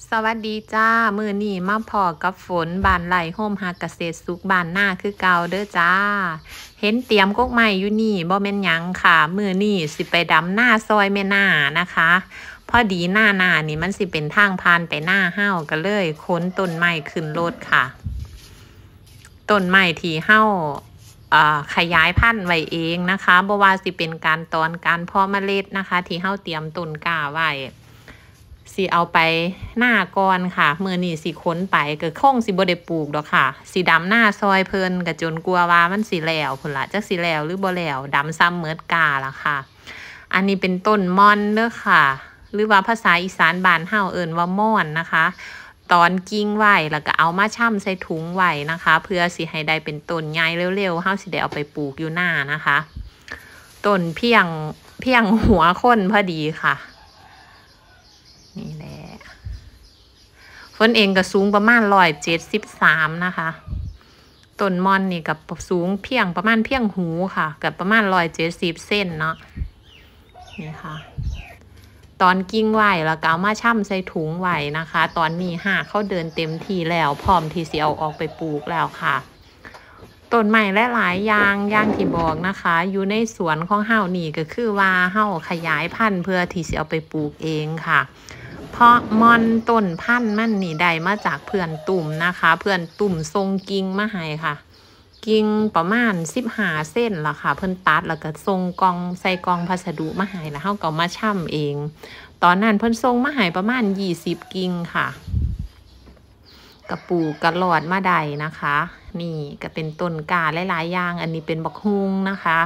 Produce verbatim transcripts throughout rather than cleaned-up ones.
สวัสดีจ้ามื้อนี้มาพอกับฝนบ้านไร่โฮมฮักเกษตรสุขบ้านหน้าคือเก่าเด้อจ้าเห็นเตรียมกกไม้อยู่นี่บ่แม่นหยังค่ะมื้อนี้สิไปดำหน้าซอยแม่น้านะคะพอดีหน้าหน้านี่มันสิเป็นทางผ่านไปหน้าเฮาก็เลยขนต้นไม้ขึ้นรถค่ะต้นไม้ที่เฮาอ่าขยายพันธุ์ไว้เองนะคะบ่ว่าสิเป็นการตอนการเพาะเมล็ดนะคะที่เฮาเตรียมต้นกล้าไว้สิเอาไปหน้าก่อนค่ะมื้อนี้สิขนไปก็คงสิบ่ได้ปลูกดอกค่ะสิดำหน้าซอยเพิ่นก็จนกลัวว่ามันสิแล้วพุ่นล่ะจักสิแล้วหรือบ่แล้วดำซ้ำเหมือดกาล่ะค่ะอันนี้เป็นต้นม่อนเด้อค่ะหรือว่าภาษาอีสานบ้านเฮาเอิ้นว่าม่อนนะคะตอนกิ่งไว้แล้วก็เอามาช่ำใส่ถุงไว้นะคะเพื่อสิให้ได้เป็นต้นใหญ่เร็วๆเฮาสิได้เอาไปปลูกอยู่หน้านะคะต้นเพียงเพียงหัวคนพอดีค่ะนี่แหละฝนเองก็สูงประมาณร้อยเจ็ดสิบสามนะคะต้นม่อนนี่กับสูงเพียงประมาณเพียงหูค่ะกับประมาณร้อยเจ็ดสิบเส้นเนาะนี่ค่ะตอนกิ้งไหวแล้วก็เอามาช่ำใส่ถุงไหวนะคะตอนนี้ห่าเขาเดินเต็มที่แล้วพร้อมที่จะเอาออกไปปลูกแล้วค่ะต้นใหม่และหลายอย่างอย่างที่บอกนะคะอยู่ในสวนของเฮานี่ก็คือว่าเฮาขยายพันธุ์เพื่อที่จะเอาไปปลูกเองค่ะเพราะมอนต้นพันธุ์มันนี่ได้มาจากเพื่อนตุ่มนะคะเพื่อนตุ่มทรงกิ่งมาให้ค่ะกิ่งประมาณสิบห้าเส้นละค่ะเพิ่นตัดแล้วก็ทรงกองใส่กองพัสดุมาให้แล้วเฮาก็มาช่ำเองตอนนั้นเพิ่นทรงมาให้ประมาณยี่สิบกิ่งค่ะกระปูกระหลอดมาได้นะคะนี่ก็เป็นต้นกาหลายๆอย่างอันนี้เป็นบักฮุงนะคะ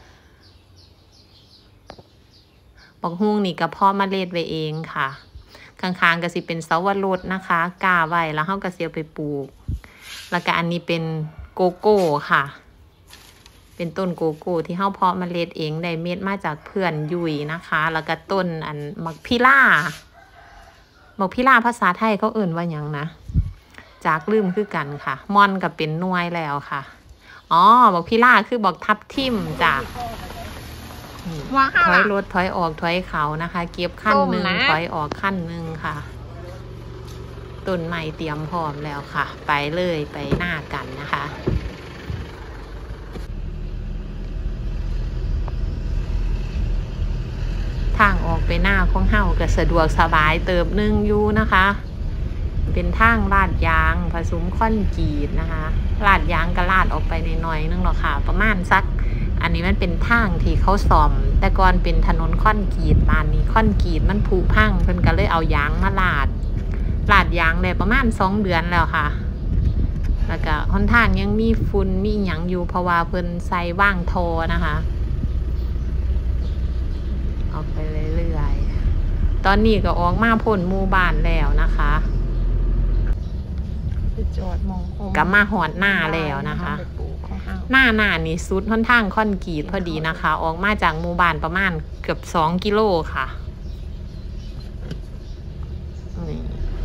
บักฮุงนี่ก็เพาะเมล็ดไว้เองค่ะข้างๆก็สิเป็นเสาวรสนะคะกาไว้แล้วเฮาก็เสียไปปลูกแล้วก็อันนี้เป็นโกโก้ค่ะเป็นต้นโกโก้ที่เฮาเพาะเมล็ดเองได้เม็ดมาจากเพื่อนยุยนะคะแล้วก็ต้นอันมักพิล่ามักพิล่าภาษาไทยเขาเอิ่นว่าหยังนะจากลืมคือกันค่ะม่อนกับเป็นหน่วยแล้วค่ะอ๋อบักพิล่าคือบักทับทิมจ้ะถอยรถถอยออกถอยเขานะคะเก็บขั้นหนึ่งถอยออกขั้นหนึ่งค่ะต้นไม้เตรียมพร้อมแล้วค่ะไปเลยไปหน้ากันนะคะทางออกไปหน้าของเฮาก็สะดวกสบายเติบนึงอยู่นะคะเป็นทางลาดยางผสมคอนกรีตนะคะลาดยางก็ลาดออกไปหน่อยๆนึงหรอกค่ะประมาณสักอันนี้มันเป็นทางที่เขาซ่อมแต่ก่อนเป็นถนนคอนกรีตบ้านนี้คอนกรีตมันผุพังเพิ่นก็เลยเอายางมาลาดลาดยางได้ประมาณสองเดือนแล้วค่ะแล้วก็หนทางยังมีฝุ่นมีหยังอยู่เพราะว่าเพิ่นใส่ว่างโทนะคะเอาไปเรื่อยๆตอนนี้ก็ออกมาพ้นหมู่บ้านแล้วนะคะกับมาหอดหน้าแล้วนะคะหน้าหน้านี่สุดหนทางคอนกรีตพอดีนะคะออกมาจากหมู่บ้านประมาณเกือบสองกิโลค่ะนี่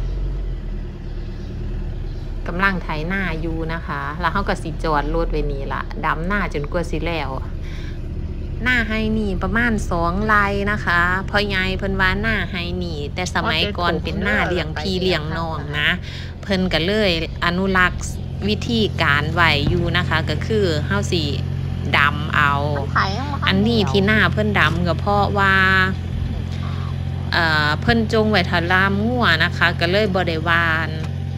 กำลังไถหน้าอยู่นะคะแล้วเขาก็สิจอดรถไว้นี่ละดำหน้าจนกว่าสิแล้วหน้าไฮนี่ประมาณสองไร่นะคะพอยายเพิ่นว่าหน้าไฮนี่แต่สมัยก่อนเป็นหน้าเลี้ยงพี่เลี้ยงน้องนะเพิ่นก็เลยอนุรักษ์วิธีการไหวอยู่นะคะก็คือเฮาสิดำเอาอันนี้ที่หน้าเพิ่นดำก็เพราะว่าเอ่อเพิ่นจงไว้ทะลามงัวนะคะก็เลยบ่ได้วาน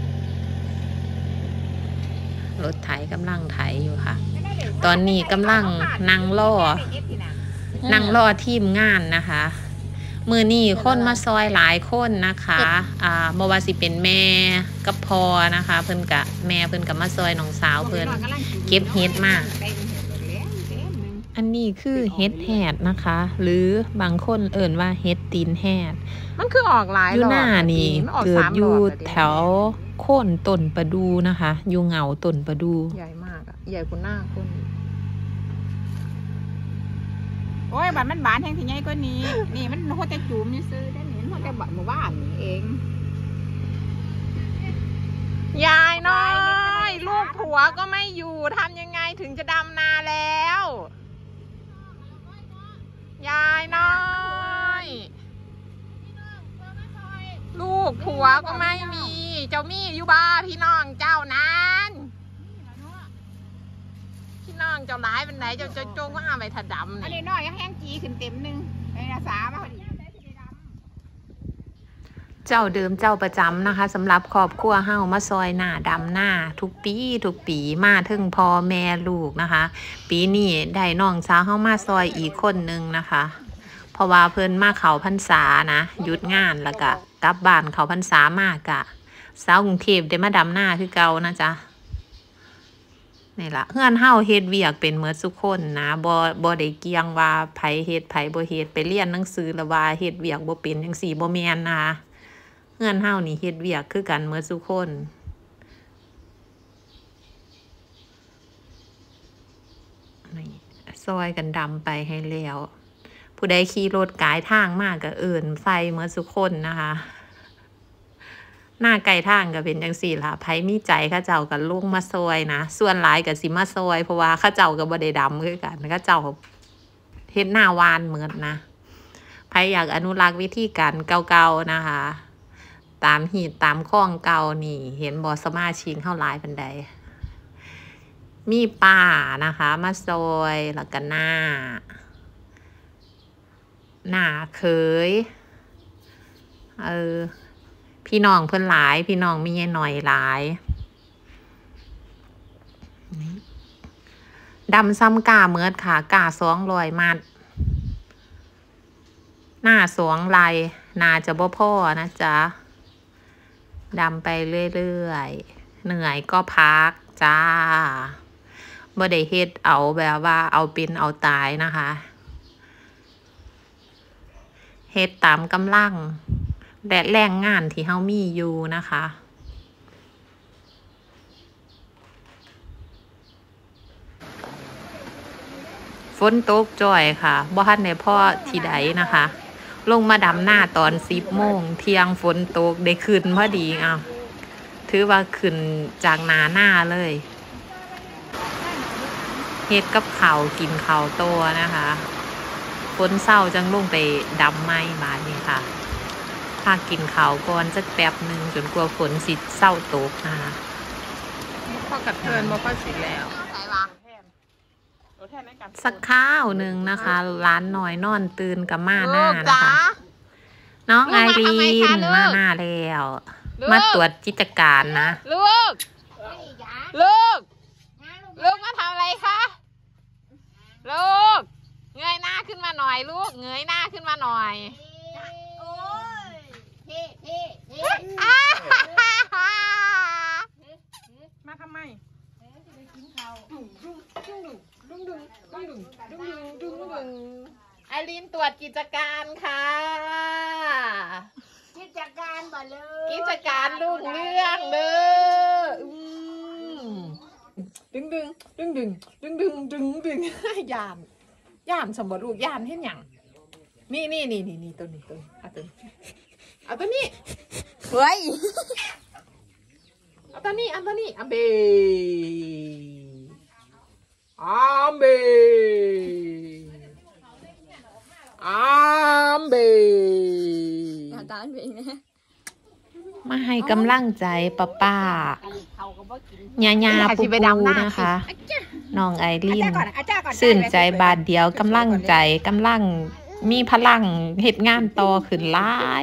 รถไถกำลังไถอยู่ค่ะตอนนี้กำลังนั่งรอนั่งรอทีมงานนะคะมือนี้คนมาซอยหลายคนนะคะอ่าบ่ว่าสิเป็นแม่กับพ่อนะคะเพิ่นกะแม่เพิ่นกะมาซอยน้องสาวเพิ่นเก็บเห็ดมาอันนี้คือเห็ดแหดนะคะหรือบางคนเอิ่นว่าเห็ดตีนแหดมันคือออกหลายอยู่หน้านี่เกิดอยู่แถวโค่นต้นประดูนะคะอยู่เหงาต้นประดูใหญ่มากอ่ะใหญ่กว่าหน้าคนโอ้ยบัดมันบานแห้งที่ใหญ่กว่านี้นี่มันโคตรจะจุ่มอยู่ซื้อได้เห็นโคตรจะบัดหมู่บ้านนี่เองยายน้อยลูกผัวก็ไม่อยู่ทำยังไงถึงจะดำนาแล้วยายน้อยลูกกผัวก็ไม่มีเจ้ามีอยู่บ้าพี่น้องเจ้านั้นพี่น้องเจ้าร้ายเป็นไหนเจ้าโจ้ก็เอาไปถัดดำอันนี่นี้น้อยก็แห้งจีขึ้นเต็มหนึ่งไอ้สามาพอดีเจ้าเดิมเจ้าประจำนะคะสำหรับครอบครัวเฮามาซอยหน้าดำหน้าทุกปีทุกปีมาถึงพ่อแม่ลูกนะคะปีนี้ได้น้องสาวเฮามาซอยอีกคนนึงนะคะเพราะว่าเพิ่นมาเขาพรรษานะหยุดงานแล้วก็กลับบ้านเขาพรรษามากกะสาวกรุงเทพได้มาดำหน้าคือเก่านะจ๊ะนี่ล่ะเฮือนเฮาเฮ็ดเวียกเป็นเหมือนสุคนนะบ่บ่ได้เกี่ยงว่าไผเฮ็ดไผบ่เฮ็ดไปเรียนหนังสือแล้วว่าเฮ็ดเวียกบ่เป็นจังซี่บ่แม่นนะคะเฮือนเฮานี่เฮ็ดเวียกคือกันเหมือนสุคนนี่ซอยกันดำไปให้แล้วผู้ใดขี่รถกายทางมากก็เอิ้นใส่เหมือนสุคนนะคะหน้าไก่ทางก็เป็นจังซี่ล่ะไผมีใจเข้าเจ้าก็ลงมาซอยนะส่วนหลายก็สิมาซอยเพราะว่าเข้าเจ้าก็บ่ได้ดำคือกันเข้าเจ้าเฮ็ดหน้าวานเหมือนนะไผอยากอนุรักษ์วิธีการเก่าๆนะคะตามหีดตามคลองเก่านี่เห็นบ่สมาชิกเฮาหลายปานใดมีป้านะคะมาซอยแล้วก็หน้าหน้าเคยเออพี่น้องเพิ่นหลายพี่น้องมีหน่อยหลายดำซ้ำกาเมิดค่ะกาสองรอยมัดหน้าสองลายนาจะบ่พ่อนะจ๊ะดำไปเรื่อยๆเหนื่อยก็พักจ้าบ่ได้เฮ็ดเอาแบบว่าเอาเป็นเอาตายนะคะเฮ็ดตามกำลังและแรงงานที่เฮามีอยู่นะคะฝนตกจ่อยค่ะบ่ทันได้พ่อที่ใดนะคะลงมาดำหน้าตอนสิบโมงเที่ยงฝนตกได้ขึ้นพอดีอ้าวถือว่าขึ้นจากหนาหน้าเลยเฮ็ดกับข้าวกินข้าวโตนะคะฝนเศร้าจังลงไปดำไม้บาดนี้ค่ะพากินข้าวก่อนสักแป๊บหนึ่งจนกลัวฝนสิเศร้าตกนะคะพ่อกับเพื่อนบ่พ่อสิแล้วสักข้าวหนึ่งนะคะร้านหน่อยนอนตื่นกับมาหน้านะคะน้องไอรีนมาหน้าแล้วมาตรวจกิจการนะลูกลูกลูกมาทำอะไรคะลูกเงยหน้าขึ้นมาหน่อยลูกเงยหน้าขึ้นมาหน่อยมาทำไมไอรีนตรวจกิจการค่ะกิจการบ่เลยกิจการรุ่งเรื่องเด้อดึงดึงดึงดึงดึงดึงดึงดึงยามยามสมบูรณ์ลูกยามเห็นยังนี่นี่นี่นี่นี่ตัวนี้ตัวนี้เอาตัวนี้เอาตัวนี้เฮ้ยเอาตัวนี้เอาตัวนี้อัมเบอัมเบอัมเบตาเป็นไงมาให้กำลังใจป้าป้าญาญาปูปูนะคะน้องไอรินสื่นใจบาทเดียวกำลังใจกำลังมีพลังเหตุงานต่อขึ้นหลาย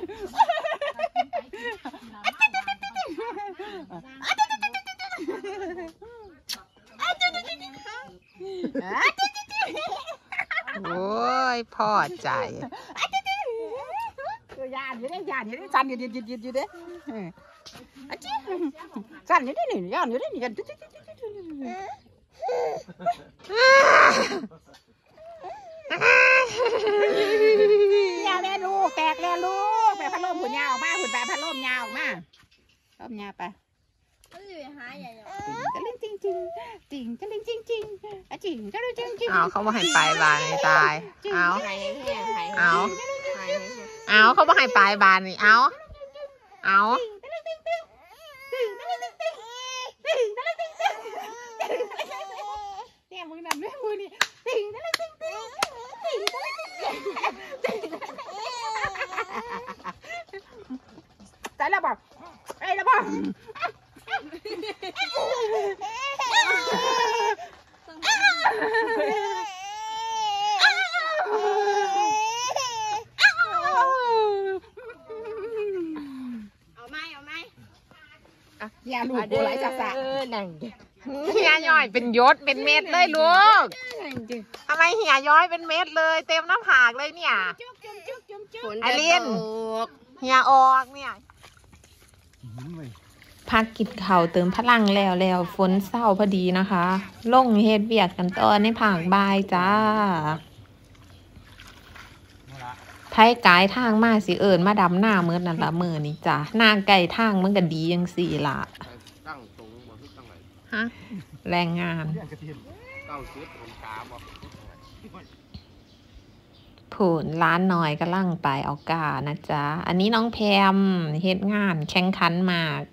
โอ้ยพ่อใจยานอยู่ได้ยานอยู่ได้สั่นอยู่ยืดยืดยืดอยู่ได้สั่นอยู่ได้หนึ่งยานอยู่ได้หนึ่งยานยาแม่ลูกแตกแล้วลูกไปพัดลมหุ่นยาวมาหุ่นไปพัดลมยาวมาลมยาวไปจะเล่นจริงจริงจริงจะเล่นจริงจริงจริงจะเล่นจริงจริงเอาเขามาให้ปลายบานตายเอาเอาเอาเขามาให้ปลายบานนี่เอาเอาเนี่ยมือนั่นด้วยมือนี่จริงจะเล่นจริงจริงจริงจะเล่นจริงจริงเอาไหมเอาไหมอย่าลูกกูไหลจักสะนั่งเฮียย้อยเป็นยศเป็นเม็ดเลยลูกทำไมเฮียย้อยเป็นเม็ดเลยเต็มหน้าผากเลยเนี่ยไอรินเฮียออกเนี่ยพักกินข้าวเติมพลังแล้วแล้วฝนเศร้าพอดีนะคะลงเฮ็ดเวียกกันต่อในผากบายจ้าไทยกายทางมาสิเอิญมาดำหน้าเมื่อนั่นละมือนี่จ้ะหน้าไก่ทางมันก็ดียังสี่ละฮะแรงงานผูนร้านหน่อยก็ลั่งไปเอากานะจ๊ะอันนี้น้องแพมเฮ็ดงานแข่งขันมาก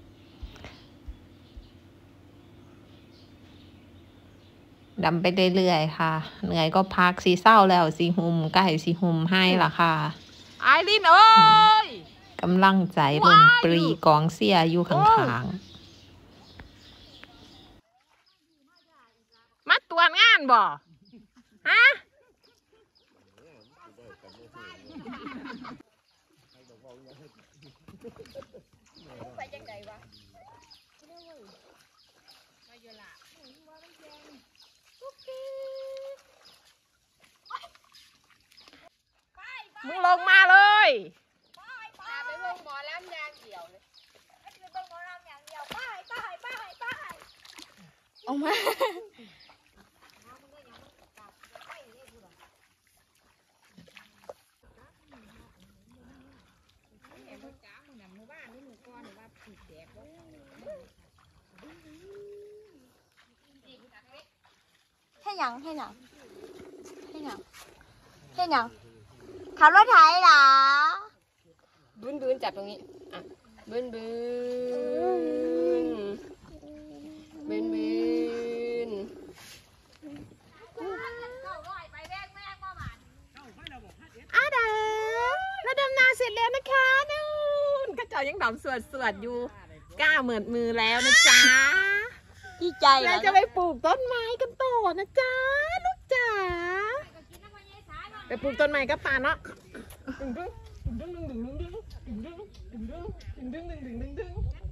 ดำไปเรื่อยๆค่ะเหนื่อยก็พักสีเศร้าแล้วสีหุมใกล้สีหุมให้ล่ะค่ะไอรินเอ้ยกำลังใจลงปรีกองเสียอยู่ข้างๆมาตรวจงานบ่ฮะไปจังไดวะมึงลงมาเลยไปไปลงหมอล้ำยางเดี่ยวเลยไปลงหมอล้ำยางเดี่ยวไปไปไปไปออกมาให้หยังให้หยังให้หยังให้หยังขับรถไถเหรอบืนบืนจับตรงนี้อ่ะบืนบืนบืนบืนอาดาเราดำนาเสร็จแล้วนะคะนู่นข้าเจ้ายังดำสวดสวดอยู่กล้าเหมือนมือแล้วนะจ๊ะดีใจแล้วจะไปปลูกต้นไม้กันต่อนะจ๊ะลูกจ๋าไปปลูกต้นไม้กับป่าเนาะดึงดึงดึงดึงดึงดึงดึงดึงดึงดึงดึงดึงดึง